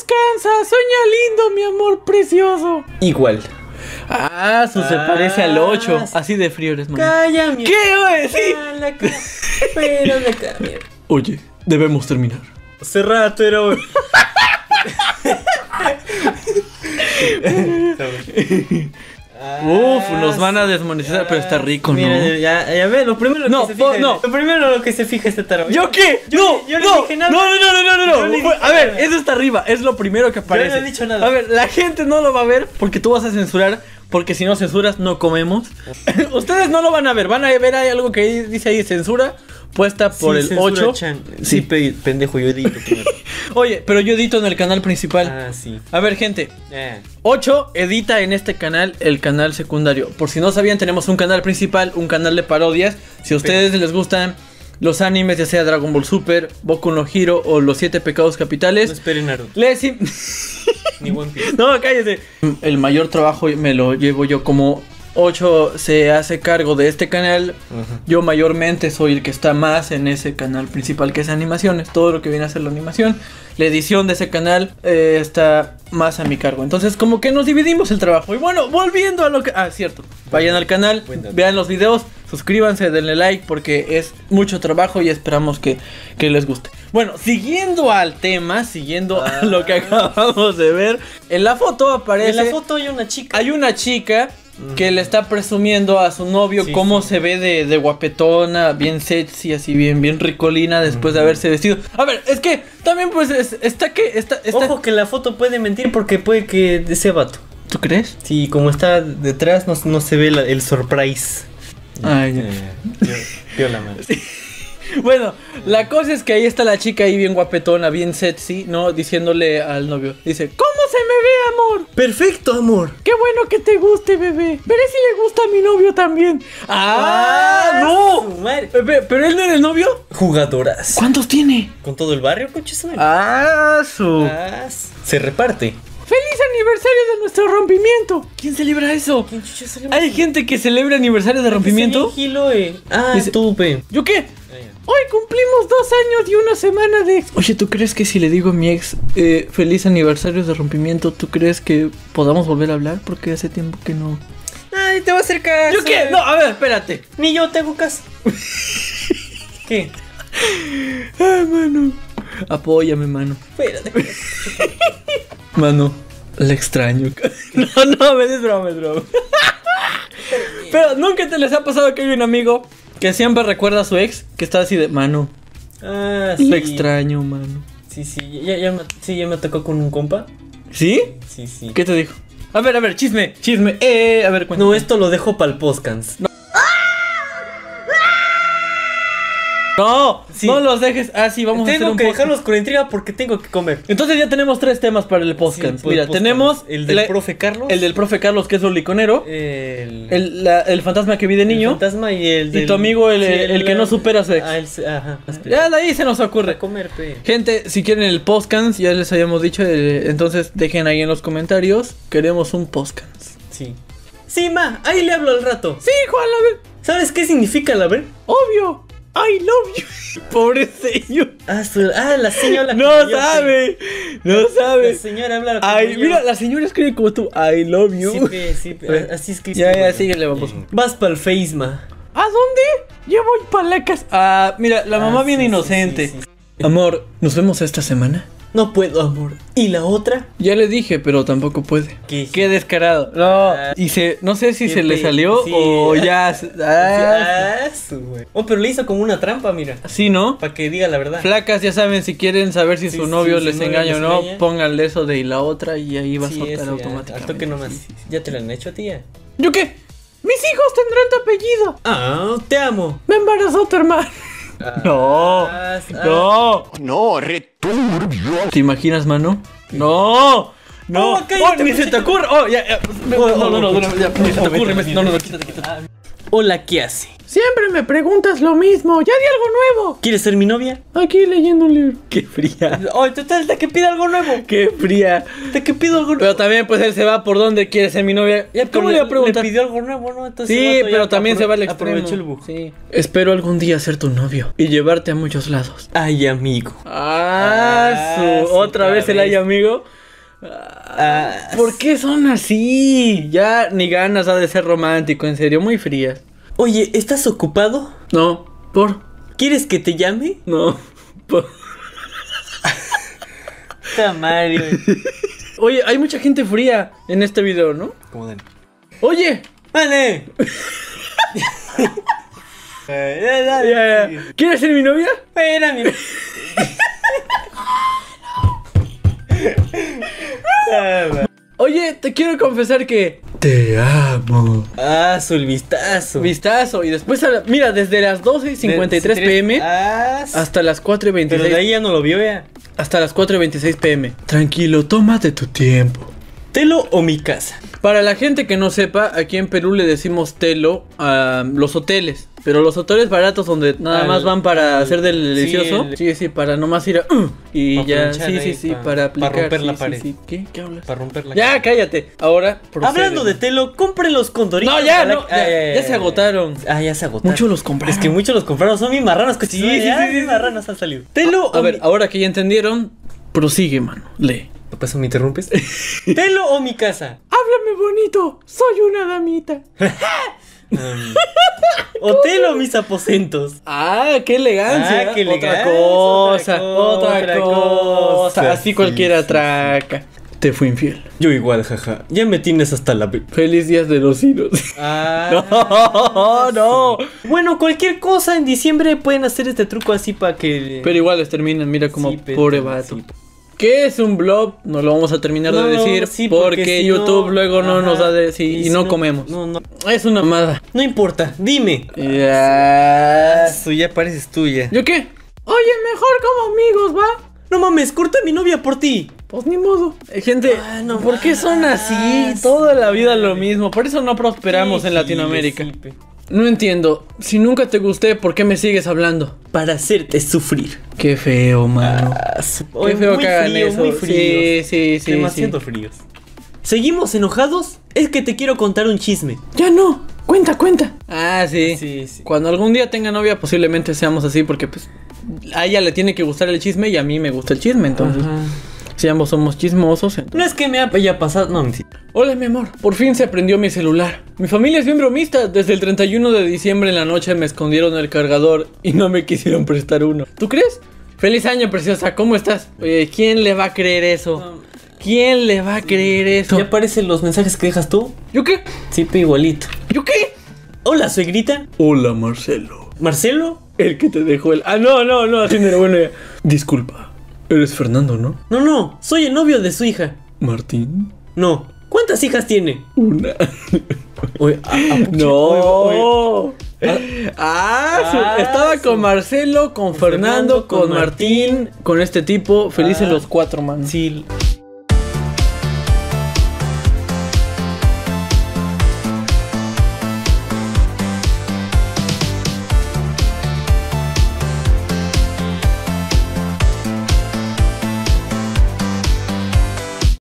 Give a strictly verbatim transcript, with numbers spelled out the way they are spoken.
descansa, sueña lindo, mi amor precioso. Igual. Ah, eso se Ah, parece al ocho. Así de frío eres, mano. Calla, mi... ¿Qué, güey? Sí. Espérame acá, mierda. Oye, debemos terminar. Hace rato era... Uf, nos van a desmonetizar, pero está rico, ¿no? Mira, ya, ya ve, lo primero No, que se fija, no. lo primero lo que se fija este tarot. ¿Yo qué? Yo no, ni- yo no no, dije nada. no, no, no, no, no, no, Yo ni Fue- dije A ver, nada. eso está arriba, es lo primero que aparece. Yo no he dicho nada. A ver, la gente no lo va a ver porque tú vas a censurar, porque si no censuras no comemos. Ustedes no lo van a ver, van a ver hay algo que dice ahí censura puesta por Sí, el censura, ocho. Chan. Sí. Sí, pe- pendejo, yo edito. primero. Oye, pero yo edito en el canal principal. Ah, sí. A ver, gente, Eh. ocho edita en este canal el canal secundario. Por si no sabían, tenemos un canal principal, un canal de parodias. Si a ustedes les gustan los animes, ya sea Dragon Ball Super, Boku no Hero o Los Siete Pecados Capitales, No esperen Naruto. les... in- Ni One Piece. No, cállate. El mayor trabajo me lo llevo yo, como ocho se hace cargo de este canal. Ajá. Yo mayormente soy el que está más en ese canal principal, que es animaciones. Todo lo que viene a ser la animación, la edición de ese canal eh, está más a mi cargo. Entonces como que nos dividimos el trabajo. Y bueno, volviendo a lo que... Ah, cierto. Vayan al canal, Buen dato. vean los videos, suscríbanse, denle like porque es mucho trabajo y esperamos que, que les guste. Bueno, siguiendo al tema, siguiendo Ah. a lo que acabamos de ver, en la foto aparece... En la foto hay una chica. Hay una chica que le está presumiendo a su novio Sí, cómo sí. se ve de, de guapetona, bien sexy, así bien, bien ricolina después de haberse vestido. A ver, es que también pues es- está que está, está- Ojo que la foto puede mentir porque puede que sea vato. ¿Tú crees? Sí, como está detrás no, no se ve la- el surprise. Ay, ya. Eh, Piola, man. Bueno, la cosa es que ahí está la chica ahí bien guapetona, bien sexy, ¿no? Diciéndole al novio, dice, ¿cómo se me ve, amor? Perfecto, amor. Qué bueno que te guste, bebé. Veré si le gusta a mi novio también. ¡Ah! ¡No! su madre. Pepe, ¿pero él no era el novio? Jugadoras. ¿Cuántos tiene? Con todo el barrio, coche su madre. ¡Ah, su! Ah, se reparte. ¡Feliz aniversario de nuestro rompimiento! ¿Quién celebra eso? ¿Quién chucha se ¿Hay gente que celebra aniversario de rompimiento? Gilo, eh. Ah, Dice- tú, pe. ¿Yo qué? Hoy cumplimos dos años y una semana de ex. Oye, ¿tú crees que si le digo a mi ex eh, feliz aniversario de rompimiento, ¿tú crees que podamos volver a hablar? Porque hace tiempo que no. Ay, te va a hacer caso. ¿Yo qué? No, a ver, espérate. Ni yo te hago caso. ¿Qué? Ay, mano. Apóyame, mano. Espérate. Mano, la extraño. No, no, me des broma, es broma. Pero nunca te les ha pasado que hay un amigo que siempre recuerda a su ex que está así de mano. Ah, sí. Lo extraño, mano. Sí, sí. Ya, ya, me, sí, ya me tocó con un compa. ¿Sí? Sí, sí. ¿Qué te dijo? A ver, a ver, chisme, chisme. Eh, a ver, cuéntame. No, esto lo dejo para el podcast. No. No, Sí. no los dejes. Ah, sí, vamos a hacer Tengo un que podcast. dejarlos con intriga porque tengo que comer. Entonces ya tenemos tres temas para el podcast. Sí, pues, Mira, podcast. tenemos el del la- profe Carlos. el del profe Carlos, que es loliconero. El, El, la- el fantasma que vi de el niño. fantasma y el Y del- tu amigo, el, sí, el que no supera a su ex. Ah, el, ajá. Ya de ahí se nos ocurre. Para comer, pe. Gente, si quieren el podcast, ya les habíamos dicho, eh, entonces dejen ahí en los comentarios. Queremos un podcast. Sí. Sí, ma, ahí le hablo al rato. Sí, Juan, a ver. ¿Sabes qué significa la ver? Obvio. I love you. Pobre señor. Ah, su- ah, la señora. No como yo, sabe. No pe. sabe. La señora habla como Ay, yo. mira, la señora escribe como tú. I love you. Sí, pe, sí, pe. Ve. Así es que Ya, ya, síguele, vamos. Vas para el Face, ma. ¿A dónde? Ya voy para la casa. Ah, mira, la mamá Ah, bien sí, sí, inocente. sí, sí, Amor, ¿nos vemos esta semana? No puedo, amor. ¿Y la otra? Ya le dije, pero tampoco puede. ¿Qué? Qué descarado. No. Ah. Y se, no sé si Qué se le pe- salió sí. o ya. se- Ah, Ah, su güey. Oh, pero le hizo como una trampa, mira. sí, ¿no? Para que diga la verdad. Flacas, ya saben, si quieren saber si Sí, su sí, novio su les novio engaña o les no, engaña. pónganle eso de y la otra y ahí va a Sí, soltar eso ya, automáticamente. al toque nomás. Sí, sí, sí. ¿Ya te lo han hecho, tía? ¿Yo qué? Mis hijos tendrán tu apellido. Ah, te amo. Me embarazó tu hermano. No, Ah, ah. no. No, returbio. ¿Te imaginas, mano? No. No, Oh, cállate, oh, ni se te ocurre. Oh, ya, ya. No, no, no, no, no, ya, ni se te ocurre. No, no, no, quítate, quítate. Hola, ¿qué hace? Siempre me preguntas lo mismo. Ya di algo nuevo. ¿Quieres ser mi novia? Aquí leyendo un libro. Qué fría. Oh, total, de que pide algo nuevo. Qué fría. De que pido algo nuevo. Pero también pues él se va por donde quiere ser mi novia. Ya, ¿Cómo pero le voy a preguntar? Le pidió algo nuevo, ¿no? Entonces, Sí, el vato pero ya también se va al apro- extremo. aprovechó el bug. Sí. Espero algún día ser tu novio y llevarte a muchos lados. Ay, amigo. Ah, Ah, su- sí, otra vez el vez. ay amigo. Ah, ¿Por qué son así? Ya ni ganas ha de ser romántico, en serio, muy frías. Oye, ¿estás ocupado? No, por. ¿Quieres que te llame? No, por. Está Mario. Oye, hay mucha gente fría en este video, ¿no? ¿Cómo dan? Oye, ¡Vale! ya, ya. ¿Quieres ser mi novia? Espera, mi... Oye, te quiero confesar que te amo. Ah, su el vistazo. Vistazo. Y después, a la- mira, desde las doce y cincuenta y tres pm Ah, hasta las cuatro y pero de veintiséis. ahí ya no lo vio ya. Hasta las cuatro y veintiséis pm. Tranquilo, tómate tu tiempo. ¿Telo o mi casa? Para la gente que no sepa, aquí en Perú le decimos telo a los hoteles. Pero los hoteles baratos donde nada Al- más van para al- hacer del sí, delicioso. el- Sí, sí, para nomás ir a... uh, y Pa' ya, planchar sí, ahí, sí, sí, pa- para pa' aplicar. romper la sí, pared. sí, sí. ¿Qué? ¿Qué hablas? Para romper la Ya, cara. cállate. Ahora, procede. Hablando de telo, compren los condoritos. No, ya, Galac- no, ya, Ah, ya se agotaron. Ah, ya se agotaron. Muchos los compraron. Es que muchos los compraron. Son bien marranos. Que Sí, sí, sí, sí, sí. marranos han salido. ¿Telo A o ver, mi... ahora que ya entendieron, prosigue, mano. Lee. ¿Por eso me interrumpes? ¿Telo o mi casa? Háblame bonito, soy una damita. Um, ¿O telo o mis aposentos? Ah, qué elegancia. Ah, qué Otra elegancia, cosa, otra otra cosa. cosa. Así Sí, cualquiera sí, atraca. Te fui infiel. Yo igual, jaja. Ya me tienes hasta la... Feliz días de los hilos. Ah, No, no. Bueno, cualquier cosa en diciembre pueden hacer este truco así para que... Pero igual les terminan, mira como Sí, pero- pobre vato. sí. ¿Qué es un blog? No lo vamos a terminar No, de decir sí, porque, porque si YouTube no- luego no ajá. nos da de sí, y, si no, comemos. No, no. Es una mamada. No importa, dime. Ya. Tú ya pareces tuya. ¿Yo qué? Oye, mejor como amigos, ¿va? No mames, corta a mi novia por ti. Pues ni modo. Eh, Gente, Ah, no ¿por qué son más. así? Toda la vida lo mismo. Por eso no prosperamos Sí, en Latinoamérica. sí, pe. No entiendo. Si nunca te gusté, ¿por qué me sigues hablando? Para hacerte sufrir. Qué feo, mano. Ah, su- Qué Oye, feo muy que hagan frío, eso. muy Sí, fríos. sí, sí. Demasiado sí. fríos. ¿Seguimos enojados? Es que te quiero contar un chisme. Ya no. Cuenta, cuenta. Ah, sí. Sí, sí. Cuando algún día tenga novia, posiblemente seamos así, porque pues a ella le tiene que gustar el chisme y a mí me gusta el chisme, entonces. Ajá. Si ambos somos chismosos. entonces- No es que me haya pasado. No, mentira. Hola, mi amor. Por fin se prendió mi celular. Mi familia es bien bromista. Desde el treinta y uno de diciembre en la noche me escondieron el cargador y no me quisieron prestar uno. ¿Tú crees? Feliz año, preciosa. ¿Cómo estás? Oye, ¿quién le va a creer eso? ¿Quién le va a creer eso? ¿Ya aparecen los mensajes que dejas tú? ¿Yo qué? Sí, pe, igualito. ¿Yo qué? Hola, suegrita. Hola, Marcelo. ¿Marcelo? El que te dejó el... Ah, no, no, no. Así no era bueno ya. Disculpa. Eres Fernando, ¿no? No, no, soy el novio de su hija. Martín. No. ¿Cuántas hijas tiene? Una. Oye, a- a poquito- No. oye, oye. Ah, su- Ah, estaba su- con Marcelo, con, con Fernando, Fernando, con con Martín, con este tipo, felices Ah. los cuatro, man. Sí.